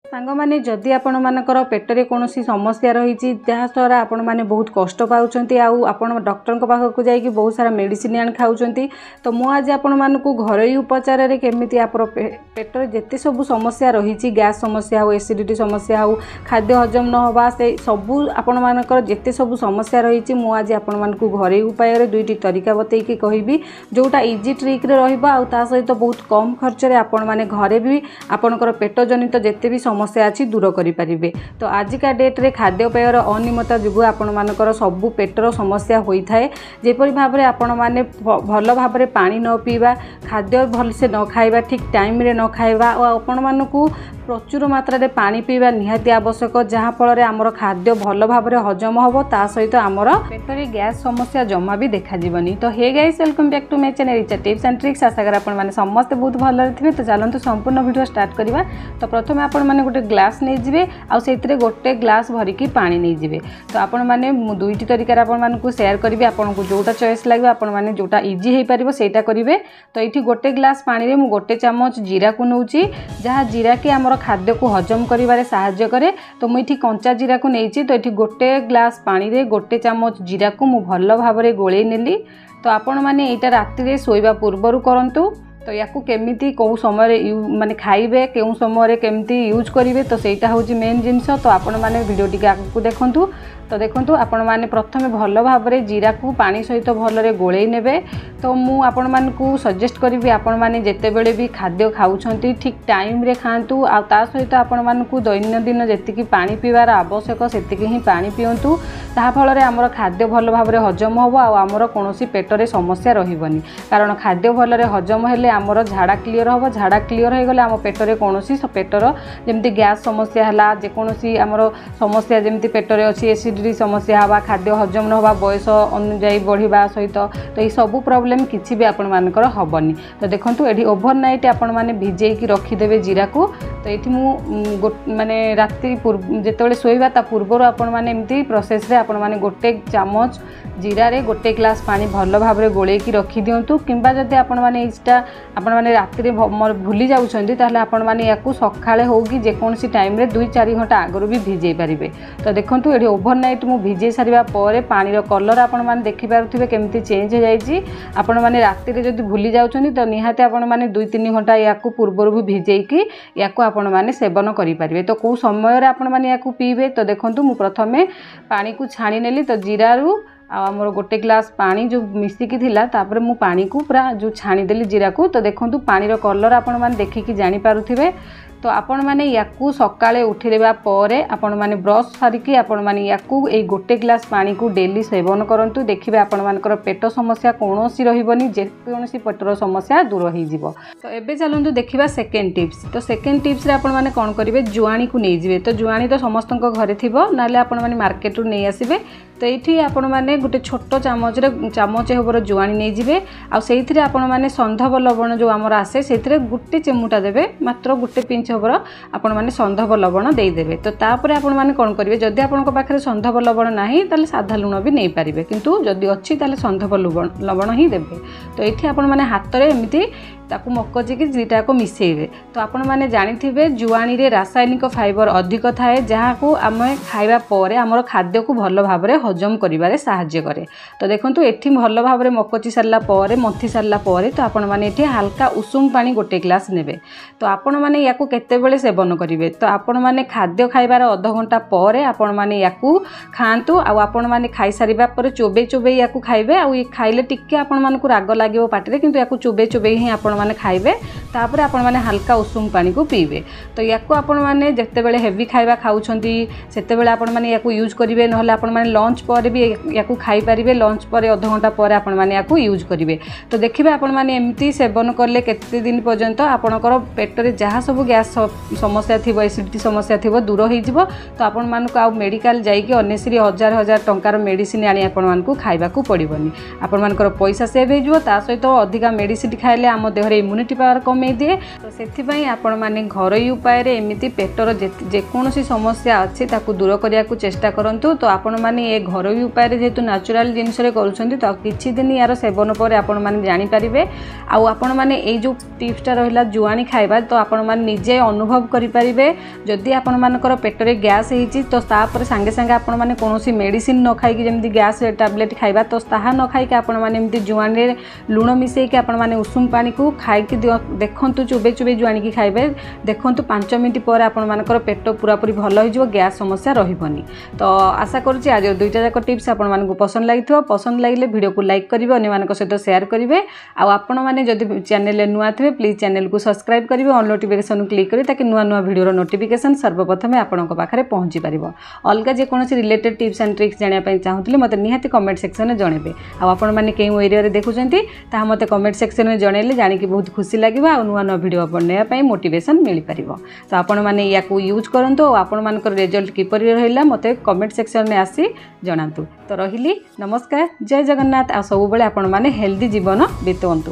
सांग माने जदि आपण मानकर पेटरे कौन समस्या रही जहाँद्वारा आपण मैंने बहुत कष्ट पाँच आपण डॉक्टर पाखक जाकि बहुत सारा मेडिसिन आनी खाऊँ तो मुझे आपण मानक घरोई उपचार केमी आप पेटर जिते सब समस्या रही गैस समस्या हो एसिडिटी समस्या हो खाद्य हजम नहबा से सबू आपण मानकर जिते सब समस्या रही मुझे आपण मानक घरोई उपाय दुईटी तरीका बतईकी कहबी जोटा इजी ट्रिक्रे रहा सहित बहुत कम खर्च आपण मैंने घरे भी आपणकर पेट जनित जिते भी समस्या अच्छी दूर करें। तो आजिका डेट रे खाद्यपेयर अनियमितता जो आपण मानकर सबू पेटर समस्या होता है जेपरी भाव में आपण मैंने भल भाव में पानी न पीवा खाद्य भलसे न खाइबा ठीक टाइम रे न खाइबा और आपण मानकू प्रचुर मात्रा रे पानी पीवा निहाती आवश्यक जहाँ फल आमर खाद्य भल भाव में हजम हम ता सहित आमर पेटरे गैस समस्या जमा भी देखा जीवनी। तो hey guys welcome back to my channel Richa tips and tricks. आशा कर आपण माने समस्त बहुत भल थे। तो चलते संपूर्ण वीडियो स्टार्ट करवा। तो प्रथम आपण माने गोटे ग्लास नहीं जिवे आ सेतिरे गोटे ग्लास भरिकी पानी नहीं जिवे। तो आपण माने दुईटी तरीका आपण मानकू शेयर करिवे आपण को जोटा चॉइस लागबे आपण माने जोटा इजी हे परिबो सेटा करिवे। तो एठी गोटे ग्लास पानी रे मु गोटे चम्मच जीरा को नउची जहाँ जीरा के आमर खाद्य को हजम करिवारे सहाय्य करे। तो मुझे कंचा जीरा को नहीं तो ये गोटे ग्लास पानी रे गोटे चम्मच जीरा को मु भल भाव में गोले नेली। तो आपण माने एटा राति शोइबा पूर्वरु करंतु। तो या केमिति कौ समय माने खाइबे केउ समय केमिति यूज करिवे तो सेटा होची मेन जिनस। तो आपण माने वीडियो टिके आगु देखंतु। तो देखंतु आपण माने प्रथमे भल भाव में जीरा को पानी सहित भलरे गोले नेबे। तो मु आपण मानकू सजेस्ट करिवि आपण माने जेते बेले भी खाद्य खाउछंती ठीक टाइम रे खांतु आ ता सहित आपण मानकू दैनंदिन जेतिकी पानी पीवार आवश्यक सेतिकी ही पानी पियंतु ता फल रे हमर खाद्य भल भाव में हजम होबो आ हमर कोनोसी पेटरे समस्या रहिबनी। कारण खाद्य भलरे हजम हेले हमर झाड़ा क्लियर होबो। झाड़ा क्लियर हो गले हम पेटरे कोनोसी पेटर जेमती गैस समस्या हला जे कोनोसी हमर समस्या जेमती पेटरे अछि एसिडिटी समस्या हवा खाद्य हजम न होबा बयस अनुଯାयी बढ़िबा सहित तो ये सब प्रॉब्लम किछि भी आपण मानकर हबनी। तो देखंतु एठी ओवरनाइट आपण माने भिजेई की रखी देबे जीरा को। तो एठी मु माने राति जेतेबेले सोइबा ता पूर्वरु आपण माने एमती प्रोसेस रे आपण माने गोटे चम्मच जीरा रे गोटे ग्लास पानी भल भाव में गोले की रखी दियंतु। किंबा जदि आपण माने इस्टा आपण माने राति रे भूली जाउछंती ताले आपण माने याकू सखाळे हो कि जेकोनसी टाइम रे 2-4 घंटा आगरु भी भिजेई पारिबे। तो देखंतु एठी ओवरनाइट मु भिजे सारिबा परे पानीर कलर आपण माने देखि पारुथिबे केमती चेंज हो जाईची। आपण माने राति रे जदि भूली जाउछंती तो निहाते आपण माने 2-3 घंटा याकू पूर्वरु भी भिजेई की याकू आपण माने सेवन करि पारिबे। तो को समय रे आपण माने याकू पीबे। तो देखंतु मु प्रथमे पानी को छाणी नेली। तो जीरारू आमर गोटे ग्लास पानी जो मिसिकी थिला तापर मु पानी को पूरा जो छाणी देली जीरा को। तो देखंतु पानी रो कलर आपण माने देखिकी जानि पारुथिबे। तो आपण माने याकू सकाळे उठिलेबा परे आपण माने ब्रश सारिकी आपण माने याकू ए गोटे ग्लास पानी को डेली सेवन करंतु। देखिबे आपण मानकर पेट समस्या कोनोसी रहिबनी जे कोनोसी पेटर समस्या दूर होई जिवो। तो एबे चलंतु देखिबा सेकंड टिप्स। तो सेकंड टिप्स रे आपण माने कोन करिवे जुआणी को नै जिवे। तो जुआणी तो समस्तक घरे थिबो नाले आपण माने मार्केट रु नै आसीबे। तो ये आपण मैंने गोटे छोट चामच चामच होबर जुआणी नहीं जिवे आ सेइथिरे आपण मैंने संधव लवण जो आमर आसे सेइथिरे गोटे चिमुटा देबे मात्र गोटे पिंच होबर आपण मैंने संधव लवण दे देबे। तो तापर आपण मैंने कोन करिवे जदि आपनक पाखरे संधव लवण नाही ताले साधा लुण भी नहीं पारिबे किंतु जदि अछि ताले संधव लवण ही देबे। तो एठी आपण मैंने हाथ रे एमिति ताकू मकचिकी दुईटा को मिसेइबे। तो आपण माने जानिथिबे जुआणी रे रासायनिक फाइबर अधिक थाए जहाँ को आम खाइबा परे आमर खाद्य को भल भाव में हजम करिबारे सहाय्य करे। तो देखंतु एठी भल भाव में मकचि सारला परे मथि सारला परे तो आपण माने एठी हल्का उषुम पानी गोटे ग्लास नेबे। तो आपण माने याकू केतेबेले सेवन करिवे। तो आपण माने खाद्य खाइबार आधा घंटा परे आपण माने याकू खांतु आ आपण माने खाइ सारिबा परे चोबे चोबे याकू खाइबे। आ ये खाइले टिके आपण मानकू राग लागिवो पाटिरे किंतु याकू चोबे चोबे ही आपण माने खाइबे। तापर आपण माने हल्का उषुम पानी को पीबे। तो याकू आपण माने जत्ते बेले हेवी खाइबा खाउछंती सेते बेले आपण माने याकू यूज करिवे नहले आपण माने लंच पर भी याकू खाइ परिबे। लंच पर आधा घंटा पर आपण माने याकू यूज करिवे। तो देखिबे आपण माने एम्ति सेवन करले केते दिन पर्यंत आपणकर पेटरे जहाँ सब गैस समस्या थिबो एसिडिटी समस्या थिबो दूर होई जिवो। तो आपण मानकू आ मेडिकल जाईकी अनेसरी हजार हजार टंकार मेडिसिन आनी आपण मानकू खाइबा को पड़िबोनी। आपण मानकर पैसा सेव हो जिवो ता सहित अधिका मेडिसिन खाइले आम देह देहर इम्यूनिटी पावर कमे दिए। तो से आपण मैंने घरोई उपाय एमती पेटर जेकोसी समस्या अच्छी ताकू दूर करने को चेष्टा करूँ। तो आपण मैंने ये घरोई उपाय जेहेतु नेचुरल जिनस तो किछि दिन यार सेवन पर आपण मैंने जानीपारे आपण मैंने जो टिप्सटा रहा जुआणी खाइबा तो आपण मैंने निजे अनुभव करें। जदि आपण मानकर पेटरे गैस होती तो तापर सांगे सांगे आपण मैंने कौन मेडिसिन न खाई जमी गैस टैबलेट खाइबा तो ताहा न खाई आपण मैंने एमती जुआणी लुण मिसेक आपण मैंने उषुम पानी को खाई देखु चुबे चुबे जुआणी की खाइबे देखु 5 मिनट पर आपण मानकर पेट पूरापूरी भल हो गैस समस्या रही। तो आशा करुँच आज दुईटा जाक टिप्स आपण मानक पसंद लगी पसंद लगे वीडियो को लाइक करेंगे अन्य सहित शेयर करेंगे आपण मैंने जब चैनल नुआ थे प्लीज चैनल को सब्सक्राइब करेंगे ऑल नोटिफिकेशन क्लिक करें ताकि नुआ नुआ वीडियो नोटिफिकेशन सर्वप्रथम आपण पाखे पहुँची पार। अलग जेकोसी रिलेटेड टिप्स एंड ट्रिक्स जानापी चाहूँगी मत निहाती कमेंट सेक्शन में जनइबे आपण मैंने कई एरिया देखुंत मत कमेंट सेक्शन में जनइले जानिक बहुत खुशी लगे आ नुआ नुआ वीडियो बनवाई मोटिवेशन मिल पार। तो आपण मैंने या यूज करूँ आपण मान रिजल्ट किपर रहा मत कमेंट सेक्शन में आसी जनातु। तो रही नमस्कार जय जगन्नाथ आ सब आपण मैंने हेल्दी जीवन बीतवंतु।